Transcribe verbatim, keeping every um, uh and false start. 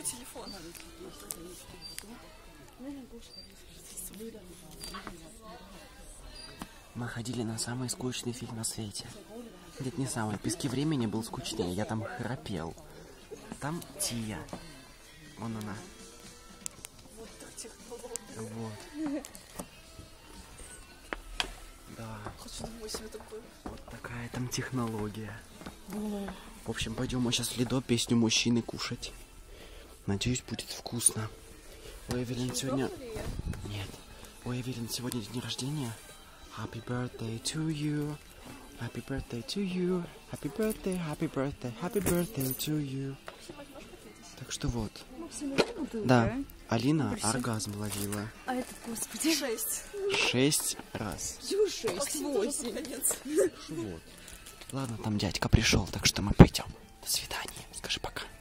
телефон. Мы ходили на самый скучный фильм на свете. Нет, не самый. «Пески времени» был скучнее. Я там храпел. Там Тия. Вон она. Вот так технология. Вот. Да. Хочу домой себе такое. Вот такая там технология. В общем, пойдем мы сейчас в Лидо песню «Мужчины» кушать. Надеюсь, будет вкусно. У Эвелин сегодня... Нет. У Эвелин сегодня день рождения. Happy birthday to you. Happy birthday to you. Happy birthday, happy birthday, happy birthday to you. Так что вот. Да, Алина оргазм ловила. А это, господи, шесть. Шесть раз. Шесть, восемь. Вот. Ладно, там дядька пришел, так что мы пойдем. До свидания. Скажи пока.